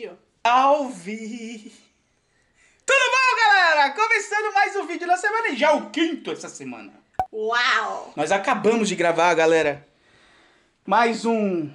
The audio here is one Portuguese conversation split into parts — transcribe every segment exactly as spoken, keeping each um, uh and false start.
vídeo. Alvi! Tudo bom, galera? Começando mais um vídeo da semana e já o quinto essa semana. Uau! Nós acabamos de gravar, galera, mais um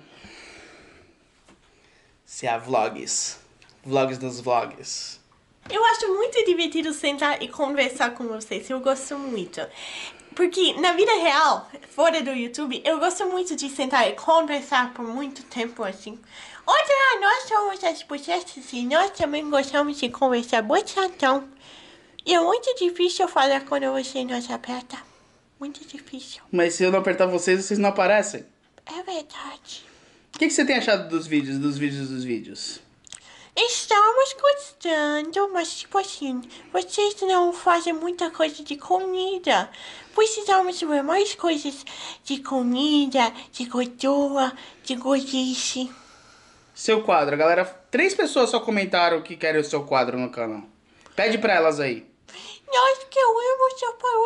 C A Vlogs. Vlogs dos vlogs. Eu acho muito divertido sentar e conversar com vocês. Eu gosto muito. Porque na vida real, fora do YouTube, eu gosto muito de sentar e conversar por muito tempo assim. Olha, nós somos as bochechas e nós também gostamos de conversar bastante. E é muito difícil falar quando você nos aperta. Muito difícil. Mas se eu não apertar vocês, vocês não aparecem. É verdade. O que, que você tem achado dos vídeos, dos vídeos, dos vídeos? Estamos gostando, mas tipo assim, vocês não fazem muita coisa de comida. Precisamos ver mais coisas de comida, de gordura, de gordice. Seu quadro, galera. Três pessoas só comentaram que querem o seu quadro no canal. Pede pra elas aí. Nós queremos só pra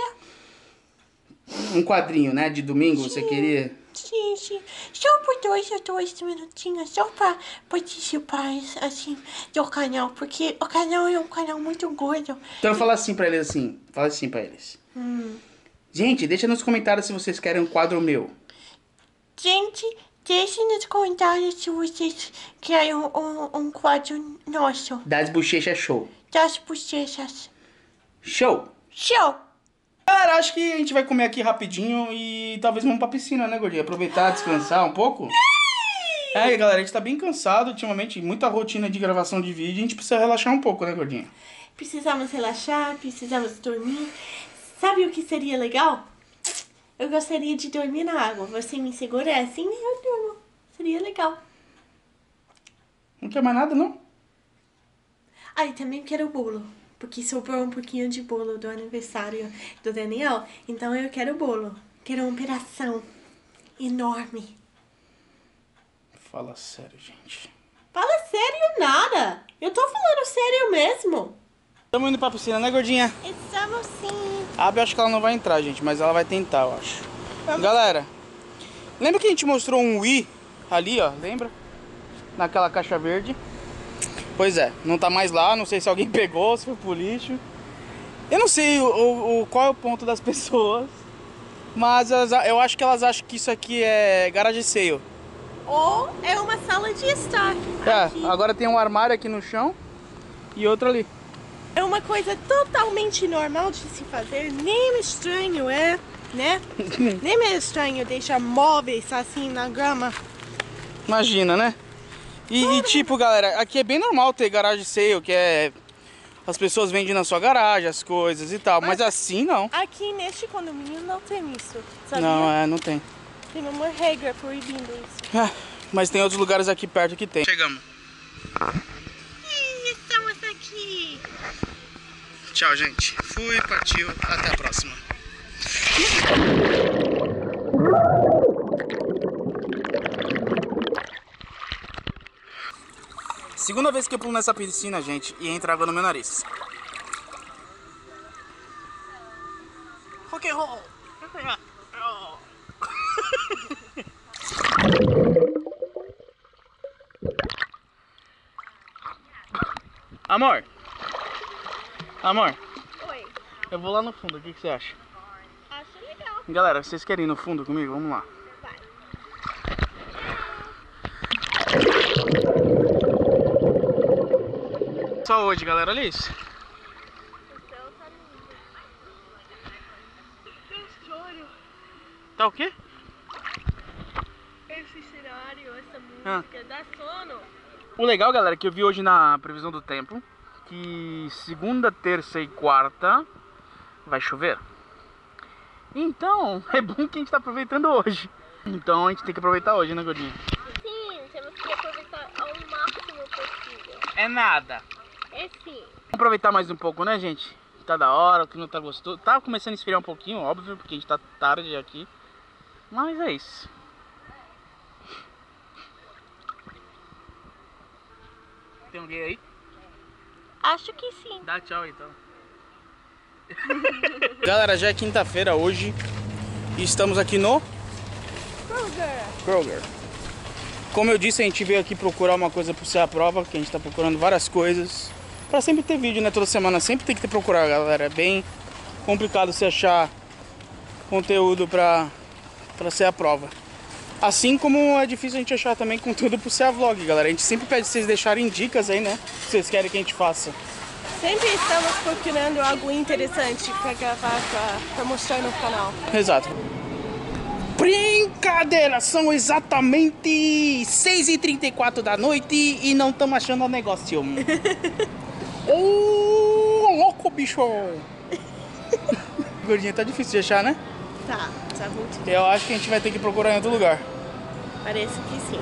você. Um quadrinho, né? De domingo, sim. Você queria? Sim, sim. Só por dois ou dois minutinhos, só pra participar, assim, do canal. Porque o canal é um canal muito gordo. Então fala assim pra eles, assim. Fala assim pra eles. Hum. Gente, deixa nos comentários se vocês querem um quadro meu. Gente, deixe nos comentários se vocês querem um, um, um quadro nosso. Das bochechas show. Das bochechas. Show! Show! Galera, acho que a gente vai comer aqui rapidinho e talvez vamos pra piscina, né, gordinha? Aproveitar, descansar um pouco. É, galera, a gente tá bem cansado ultimamente, muita rotina de gravação de vídeo, a gente precisa relaxar um pouco, né, gordinha? Precisamos relaxar, precisamos dormir. Sabe o que seria legal? Eu gostaria de dormir na água. Você me segura assim e eu durmo. Seria legal. Não quer mais nada, não? Ah, e também quero bolo. Porque sobrou um pouquinho de bolo do aniversário do Daniel. Então eu quero bolo. Quero um pedação enorme. Fala sério, gente. Fala sério nada. Eu tô falando sério mesmo. Estamos indo pra piscina, né, gordinha? Estamos sim. A Abby, eu acho que ela não vai entrar, gente, mas ela vai tentar, eu acho. Vamos. Galera, lembra que a gente mostrou um Wii ali, ó? Lembra? Naquela caixa verde. Pois é, não tá mais lá, não sei se alguém pegou, se foi pro lixo. Eu não sei o, o, o, qual é o ponto das pessoas, mas elas, eu acho que elas acham que isso aqui é garage sale. Ou é uma sala de estar. É, aqui. Agora tem um armário aqui no chão e outro ali. É uma coisa totalmente normal de se fazer, nem estranho é, né? Nem é estranho deixar móveis assim na grama. Imagina, né? E, e tipo, galera, aqui é bem normal ter garage sale, que é... As pessoas vendem na sua garagem as coisas e tal, mas, mas assim não. Aqui neste condomínio não tem isso, sabia? Não, é, não tem. Tem uma regra proibindo isso. Ah, mas tem outros lugares aqui perto que tem. Chegamos. Ih, estamos aqui. Tchau, gente. Fui, partiu. Até a próxima. Segunda vez que eu pulo nessa piscina, gente, e entra água no meu nariz. Rock and roll. Amor. Amor. Oi. Eu vou lá no fundo, o que, que você acha? Acho legal. Galera, vocês querem ir no fundo comigo? Vamos lá. Vai. Só hoje, galera, olha isso. O céu tá lindo. Esse olho. Tá o quê? Esse cenário, essa música, Ah. dá sono. O legal, galera, é que eu vi hoje na previsão do tempo que segunda, terça e quarta vai chover. Então, é bom que a gente tá aproveitando hoje. Então a gente tem que aproveitar hoje, né, gordinha? Sim, temos que aproveitar ao máximo possível. É nada. É sim. Vamos aproveitar mais um pouco, né, gente? Tá da hora, o clima tá gostoso. Tá começando a esfriar um pouquinho, óbvio, porque a gente tá tarde aqui. Mas é isso. Tem alguém aí? Acho que sim. Dá tchau então. Galera, já é quinta-feira hoje e estamos aqui no Kroger. Kroger. Como eu disse, a gente veio aqui procurar uma coisa pro Ser a Prova, que a gente tá procurando várias coisas. Pra sempre ter vídeo, né? Toda semana sempre tem que ter procurar, galera. É bem complicado você achar conteúdo pra, pra Ser a Prova. Assim como é difícil a gente achar também conteúdo pro Ser a Vlog, galera. A gente sempre pede vocês deixarem dicas aí, né? Que vocês querem que a gente faça. Sempre estamos procurando algo interessante pra gravar, pra, pra mostrar no canal. Exato. Brincadeira! São exatamente seis e trinta e quatro da noite e não estamos achando o negócio. Ô, louco, bicho! Gordinha, tá difícil de achar, né? Tá, tá muito difícil. Eu acho que a gente vai ter que procurar em outro lugar. Parece que sim.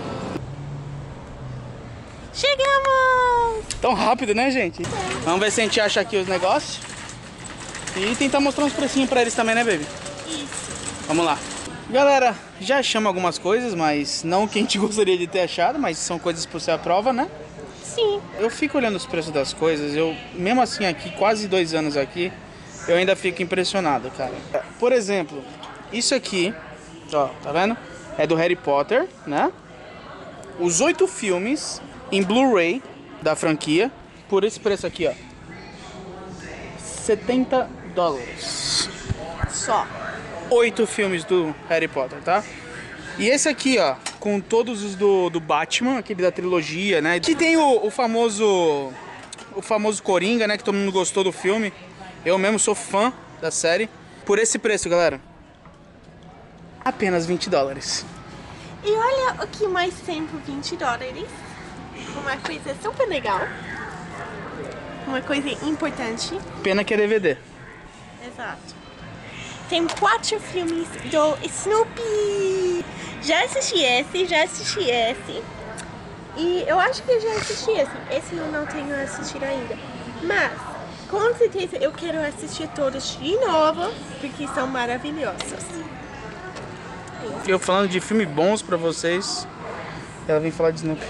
Chegamos! Tão rápido, né, gente? Vamos ver se a gente acha aqui os negócios. E tentar mostrar uns precinhos pra eles também, né, baby? Isso. Vamos lá. Galera, já achamos algumas coisas, mas não o que a gente gostaria de ter achado, mas são coisas por Ser a Prova, né? Sim. Eu fico olhando os preços das coisas, eu, mesmo assim aqui, quase dois anos aqui, eu ainda fico impressionado, cara. Por exemplo, isso aqui, ó, tá vendo? É do Harry Potter, né? Os oito filmes em Blu-ray da franquia, por esse preço aqui, ó. setenta dólares. Só. Oito filmes do Harry Potter, tá? E esse aqui, ó, com todos os do, do Batman, aquele da trilogia, né? Que tem o, o famoso o famoso Coringa, né? Que todo mundo gostou do filme. Eu mesmo sou fã da série. Por esse preço, galera. Apenas vinte dólares. E olha o que mais tem por vinte dólares. Uma coisa super legal. Uma coisa importante. Pena que é D V D. Exato. Tem quatro filmes do Snoopy. Já assisti esse, já assisti esse. E eu acho que eu já assisti esse. Esse eu não tenho assistido ainda. Mas, com certeza, eu quero assistir todos de novo, porque são maravilhosos. Eu falando de filmes bons pra vocês, ela vem falar de Snoopy.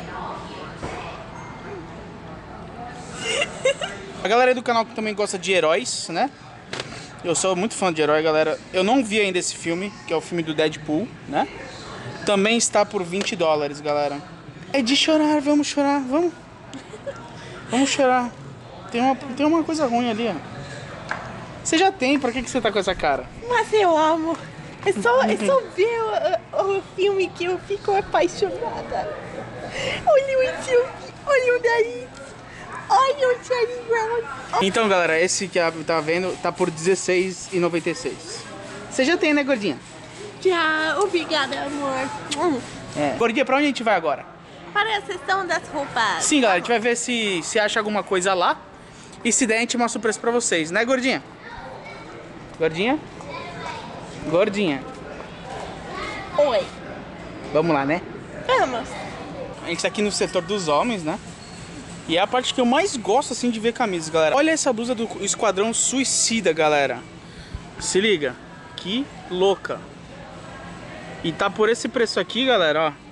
A galera aí do canal que também gosta de heróis, né? Eu sou muito fã de herói, galera. Eu não vi ainda esse filme, que é o filme do Deadpool, né? Também está por vinte dólares, galera. É de chorar, vamos chorar, vamos. Vamos chorar. Tem uma, tem uma coisa ruim ali, ó. Você já tem, pra que, que você tá com essa cara? Mas eu amo. É só, é só ver o, o filme que eu fico apaixonada. Olha o Snoopy, olha o nariz. Olha o Charlie Brown. Então, galera, esse que a tá vendo tá por dezesseis e noventa e seis. Você já tem, né, gordinha? Já, obrigada, amor. Hum. É. Gordinha, pra onde a gente vai agora? Para a sessão das roupas. Sim, galera, a gente vai ver se, se acha alguma coisa lá. E se der, a gente mostra o preço pra vocês, né, gordinha? Gordinha? Gordinha. Oi. Vamos lá, né? Vamos. A gente tá aqui no setor dos homens, né? E é a parte que eu mais gosto, assim, de ver camisas, galera. Olha essa blusa do Esquadrão Suicida, galera. Se liga. Que louca. E tá por esse preço aqui, galera, ó.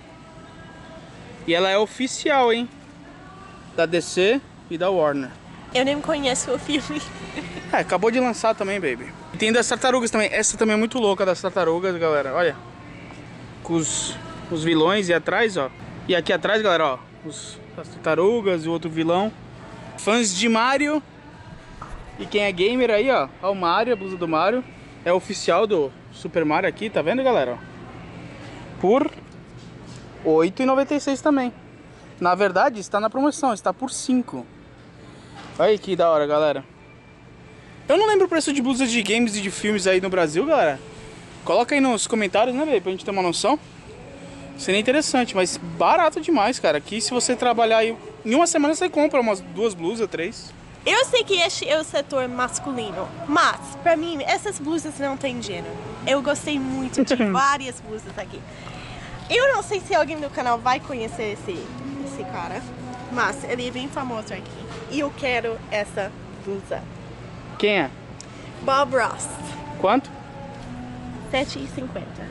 E ela é oficial, hein? Da D C e da Warner. Eu nem conheço o filme. É, acabou de lançar também, baby. E tem das tartarugas também. Essa também é muito louca, das tartarugas, galera. Olha. Com os, os vilões e atrás, ó. E aqui atrás, galera, ó. Os, as tartarugas e o outro vilão. Fãs de Mario. E quem é gamer aí, ó. Ó o Mario, a blusa do Mario. É oficial do Super Mario aqui, tá vendo, galera? Ó. Por oito e noventa e seis também. Na verdade, está na promoção, está por cinco. Olha aí que da hora, galera. Eu não lembro o preço de blusas de games e de filmes aí no Brasil, galera. Coloca aí nos comentários, né, velho? Pra gente ter uma noção. Seria interessante, mas barato demais, cara. Aqui, se você trabalhar aí, em uma semana você compra umas duas blusas, três. Eu sei que este é o setor masculino, mas, pra mim, essas blusas não tem gênero. Eu gostei muito de várias blusas aqui. Eu não sei se alguém do canal vai conhecer esse, esse cara, mas ele é bem famoso aqui. E eu quero essa blusa. Quem é? Bob Ross. Quanto? sete e cinquenta.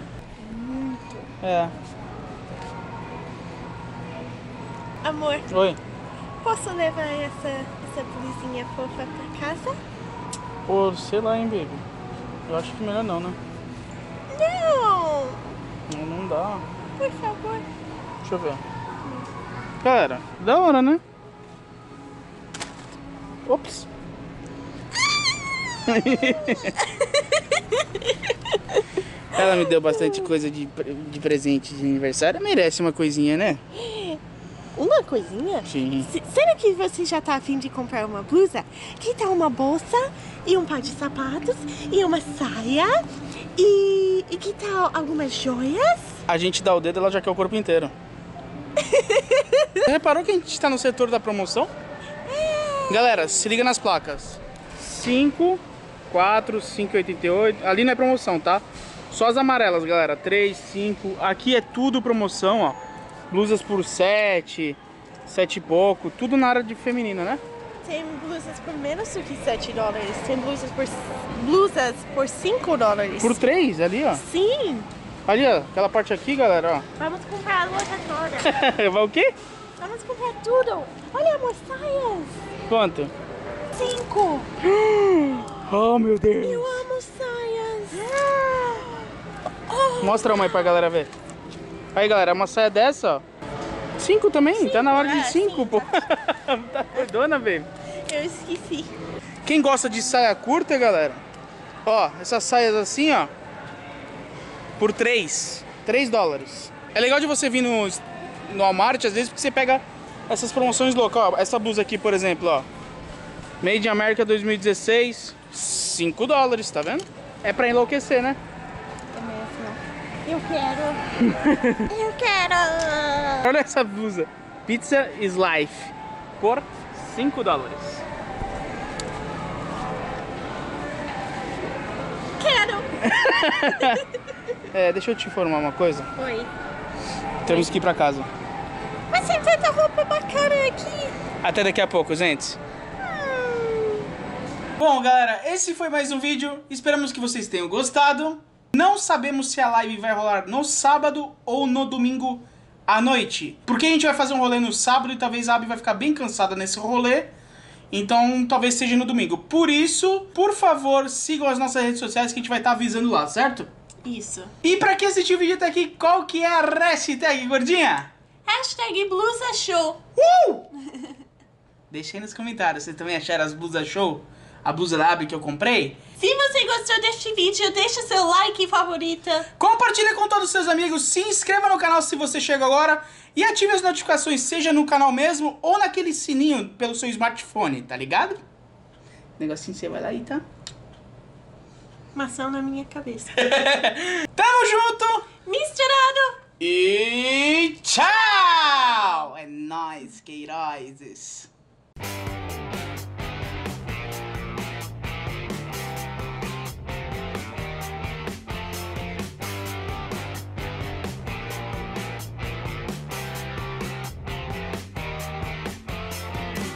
É. Amor, Oi. posso levar essa, essa blusinha fofa pra casa? Pô, sei lá, hein, baby. Eu acho que melhor não, né? Não! Não, não dá. Por favor. Deixa eu ver. Cara, da hora, né? Ops. Ela me deu bastante coisa de, de presente de aniversário. Merece uma coisinha, né? Uma coisinha? Sim. S será que você já tá afim de comprar uma blusa? Que tal uma bolsa e um par de sapatos e uma saia? E, e que tal algumas joias? A gente dá o dedo, ela já quer o corpo inteiro. Você reparou que a gente tá no setor da promoção? É. Galera, se liga nas placas. cinco, quatro, cinco e oitenta e oito. Ali não é promoção, tá? Só as amarelas, galera. três, cinco. Aqui é tudo promoção, ó. Blusas por sete, sete e pouco. Tudo na área de feminino, né? Tem blusas por menos do que sete dólares. Tem blusas por, blusas por cinco dólares. Por três, ali, ó. Sim. Ali, ó. Aquela parte aqui, galera, ó. Vamos comprar a loja toda. Vai o quê? Vamos comprar tudo. Olha, amor, saias. Quanto? Cinco. Oh, meu Deus. Eu amo saias. Oh. Mostra uma aí pra galera ver. Aí, galera, uma saia dessa, ó. Cinco também? Cinco, tá na hora de cinco, pô. Tá doidona, velho. Eu esqueci. Quem gosta de saia curta, galera? Ó, essas saias assim, ó. Por três. Três dólares. É legal de você vir no, no Walmart, às vezes, porque você pega essas promoções loucas. Ó, essa blusa aqui, por exemplo, ó. Made in America dois mil e dezesseis. cinco dólares, tá vendo? É pra enlouquecer, né? Eu quero. Eu quero. Olha essa blusa. Pizza is life. Por cinco dólares. Quero. É, deixa eu te informar uma coisa. Oi. Temos que ir pra casa. Mas tem tanta roupa bacana aqui. Até daqui a pouco, gente. Hum. Bom, galera, esse foi mais um vídeo. Esperamos que vocês tenham gostado. Não sabemos se a live vai rolar no sábado ou no domingo à noite. Porque a gente vai fazer um rolê no sábado e talvez a Abby vai ficar bem cansada nesse rolê. Então talvez seja no domingo. Por isso, por favor, sigam as nossas redes sociais que a gente vai estar avisando lá, certo? Isso. E pra quem assistiu o vídeo até aqui, qual que é a hashtag, gordinha? Hashtag blusa show. Uh! Deixa aí nos comentários, vocês também acharam as blusas show? A blusa da Abby que eu comprei? Se você gostou deste vídeo, deixa seu like e favorita. Compartilha com todos os seus amigos, se inscreva no canal se você chegou agora e ative as notificações, seja no canal mesmo ou naquele sininho pelo seu smartphone, tá ligado? Negocinho você vai lá e tá. Maçã na minha cabeça. Tamo junto! Misturado! E tchau! É nóis, Queirozes.